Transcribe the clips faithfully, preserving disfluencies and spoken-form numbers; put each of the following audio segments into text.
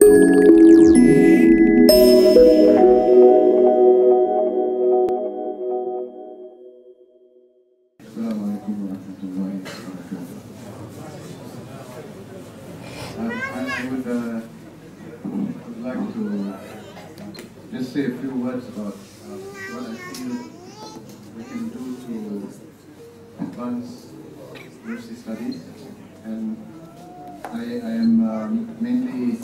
Say a few words about uh, what I feel we can do to advance Nursi studies, and I, I am um, mainly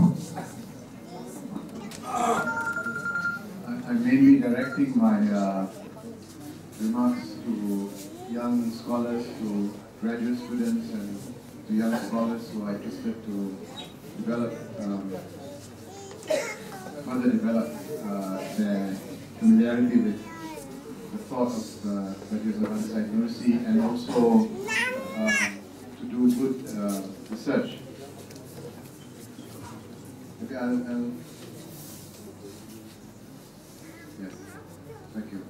I, I'm mainly directing my uh, remarks to young scholars, to graduate students, and to young scholars who are interested to develop. Um, further develop uh, their familiarity with the thought of uh, Syed Nursi, and also uh, to do good uh, research. Okay, I'll, I'll, yes, thank you.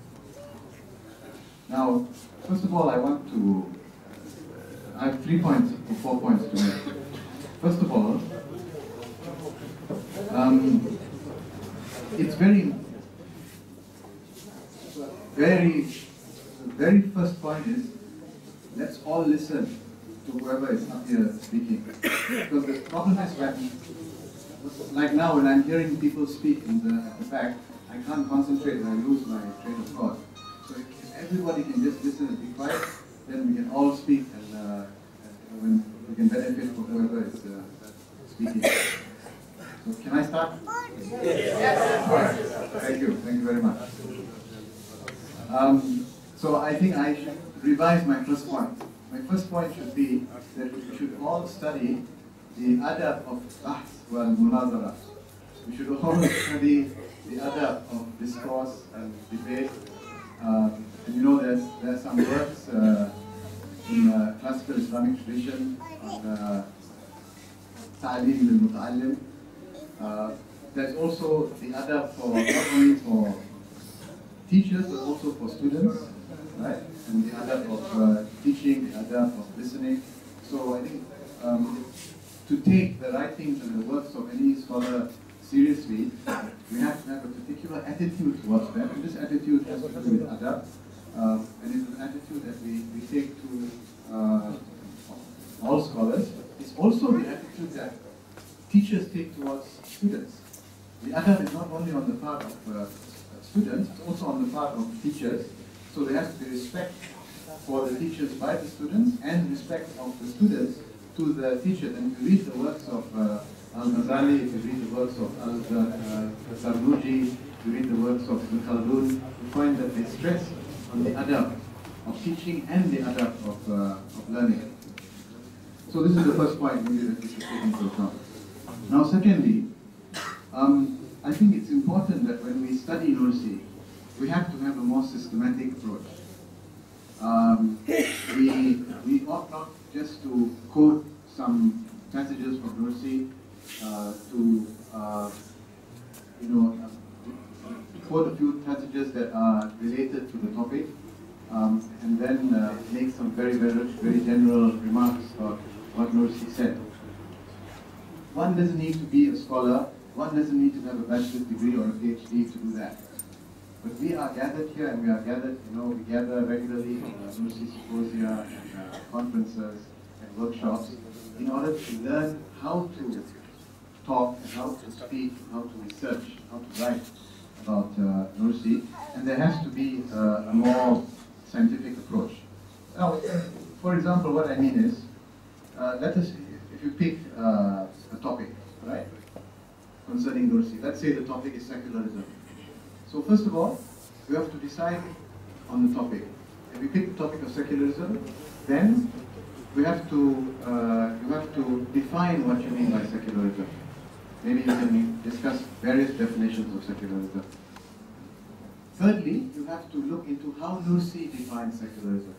Now, first of all, I want to, I have three points or four points to make. First of all, um, it's very, very, the very first point is, let's all listen to whoever is up here speaking. Because the problem is when, like now when I'm hearing people speak in the, at the back, I can't concentrate and I lose my train of thought. So if everybody can just listen and be quiet, then we can all speak, and, uh, and we can benefit from whoever is uh, speaking. So can I start? Yes. All right. Thank you. Thank you very much. Um, so I think I should revise my first point. My first point should be that we should all study the adab of bahs wal munazara. We should all study the adab of discourse and debate. Um, and you know, there's there's some works uh, in uh, classical Islamic tradition on uh, ta'lim al-muta'allim. Uh, there's also the adab for not only for teachers but also for students, right? And the adab of uh, teaching, the adab of listening. So I think um, to take the writings and the works of any scholar seriously, we have to have a particular attitude towards them, and this attitude has to do with adab, um, and it's an attitude that we, we take to uh, all scholars. It's also the attitude that teachers take towards students. The adab is not only on the part of uh, students, it's also on the part of teachers. So there has to be respect for the teachers by the students, and respect of the students to the teachers. And if you read the works of uh, Al-Ghazali, if you read the works of Al-Zarnuji, if you read the works of Ibn Khaldun, you find that they stress on the adab of teaching and the adab of, uh, of learning. So this is the first point maybe that we should take into account. Now secondly, um, I think it's important that when we study Nursi, we have to have a more systematic approach. Um, we, we ought not just to quote some passages from Nursi, uh, to uh, you know, uh, quote a few passages that are related to the topic, um, and then uh, make some very, very, very general remarks about what Nursi said. One doesn't need to be a scholar, one doesn't need to have a bachelor's degree or a PhD to do that. But we are gathered here, and we are gathered, you know, we gather regularly in uh, Nursi symposia and uh, conferences and workshops in order to learn how to talk, and how to speak, how to research, how to write about uh, Nursi, and there has to be uh, a more scientific approach. Now, for example, what I mean is, uh, let us, if you pick uh, a topic, right, concerning Nursi, let's say the topic is secularism. So first of all, we have to decide on the topic. If we pick the topic of secularism, then we have to, uh, you have to define what you mean by secularism. Maybe you can discuss various definitions of secularism. Thirdly, you have to look into how Nursi defines secularism.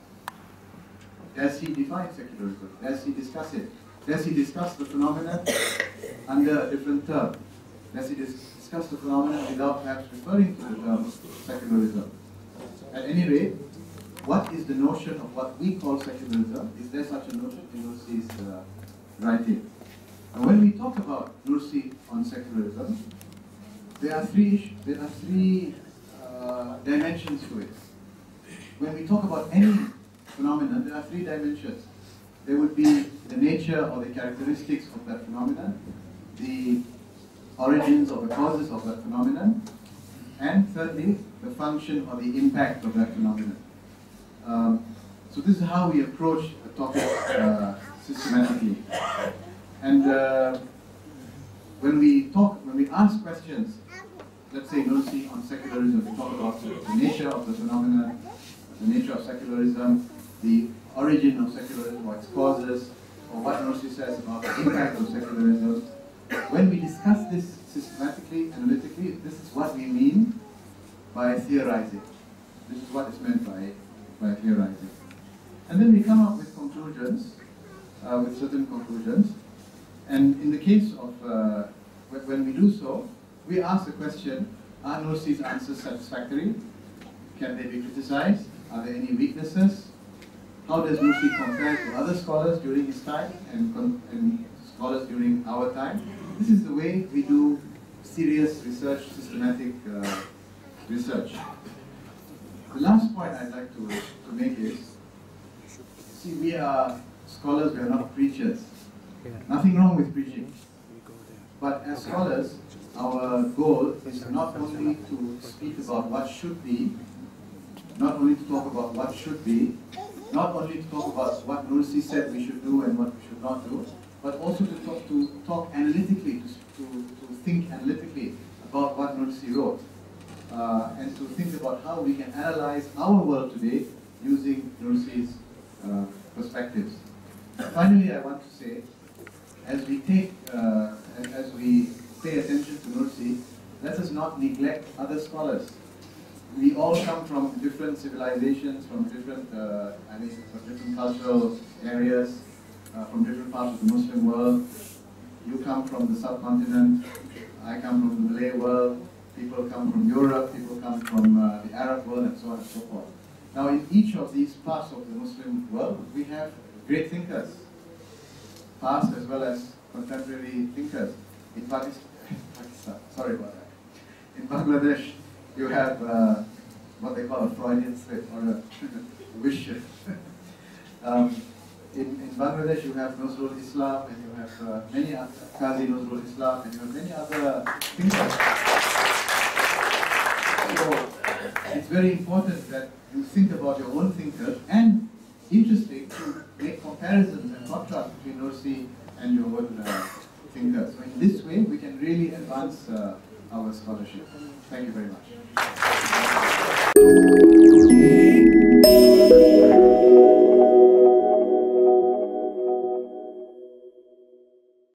Does he define secularism? Does he discuss it? Does he discuss the phenomenon under a different term? Does he dis discuss the phenomenon without perhaps referring to the term secularism? At any rate, what is the notion of what we call secularism? Is there such a notion in Nursi's uh, writing? And when we talk about there are three, there are three uh, dimensions to it. When we talk about any phenomenon, there are three dimensions. There would be the nature or the characteristics of that phenomenon, the origins or the causes of that phenomenon, and thirdly, the function or the impact of that phenomenon. Um, so this is how we approach a topic uh, systematically. And uh, when we talk, when we ask questions, let's say Nursi on secularism, we talk about the nature of the phenomenon, the nature of secularism, the origin of secularism, or its causes, or what Nursi says about the impact of secularism. When we discuss this systematically, analytically, this is what we mean by theorizing. This is what is meant by, by theorizing. And then we come up with conclusions, uh, with certain conclusions. And in the case of, uh, when we do so, we ask the question, are Nursi's answers satisfactory? Can they be criticized? Are there any weaknesses? How does Nursi compare to other scholars during his time and, and scholars during our time? This is the way we do serious research, systematic uh, research. The last point I'd like to, to make is, see, we are scholars, we are not preachers. Nothing wrong with preaching. But as scholars, our goal is not only to speak about what should be, not only to talk about what should be, not only to talk about what Nursi said we should do and what we should not do, but also to talk, to talk analytically, to, to, to think analytically about what Nursi wrote, uh, and to think about how we can analyze our world today using Nursi's uh, perspectives. Finally, I want to say, as we take, uh, as we pay attention to Nursi, let us not neglect other scholars. We all come from different civilizations, from different, uh, I mean, from different cultural areas, uh, from different parts of the Muslim world. You come from the subcontinent, I come from the Malay world, people come from Europe, people come from uh, the Arab world, and so on and so forth. Now, in each of these parts of the Muslim world, we have great thinkers, past as well as contemporary thinkers. In Pakistan, Pakistan sorry about that. In Bangladesh, you have uh, what they call a Freudian slip, or a wish. um, in, in Bangladesh, you have Nurul Islam, and you have uh, many other, Qazi Nurul Islam, and you have many other thinkers. So, it's very important that you think about your own thinkers, and interesting to make comparisons and contrasts between Nursi and your own uh, thinkers. So in this way, we can really advance uh, our scholarship. Thank you very much.